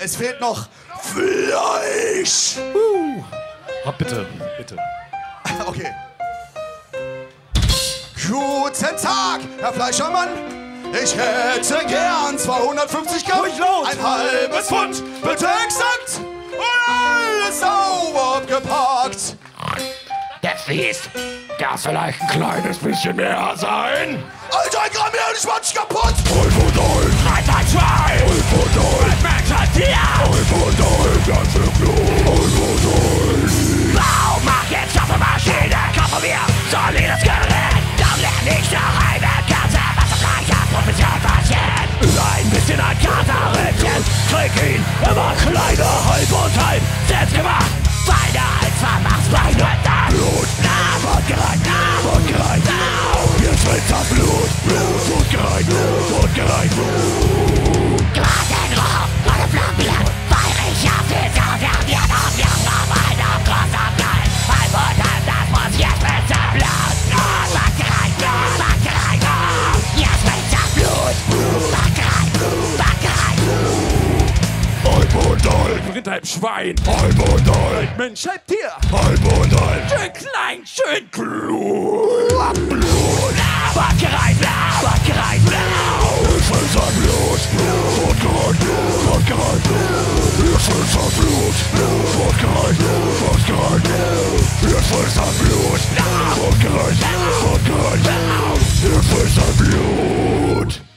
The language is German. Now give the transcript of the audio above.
Es fehlt noch Fleisch. Bitte, bitte. Okay. Guten Tag, Herr Fleischermann. Ich hätte gern 250 Gramm, ein halbes Pfund, bitte exakt und alles sauber abgepackt. Der fließt. Darf vielleicht ein kleines bisschen mehr sein? Alter, ein Gramm mehr und ich mach dich kaputt. 3 von 3 mal 2. 3 von 3. Mensch, 4. 3 von 3, ganz im Blut. 3 von 3. Bau, mach jetzt auf der Maschine. Komm von mir, solides Gerät. Dann lerne ich noch eine ganze Wassergleicher Profession passiert. Ein bisschen ein Katerrittchen. Krieg ihn immer kleiner, halb und halb. Selbst gemacht. Beine als vermacht's Beine. Blut. Wundgereicht. Wundgereicht. Jetzt wird das Blut. Wundgereicht. Wundgereicht. Grad den Rauch. Alle Flammen. Weil ich auf die Sonne. Wir auf einer großen Plan. Ein Wunder, das muss jetzt bitte Blut. Wundgereicht. Wundgereicht. Jetzt wird das Blut. Wundgereicht. Wundgereicht. Rind halb Schwein. Halb Mensch, halb Tier. Schön klein, schön Blut. Blut. Wundgereicht. Wundgereicht. Ich will sein Blut. Wundgereicht. Wundgereicht. Ich will sein Blut. Wundgereicht. Wundgereicht. Ich will sein Blut. Wundgereicht. Wundgereicht. Ich will sein Blut.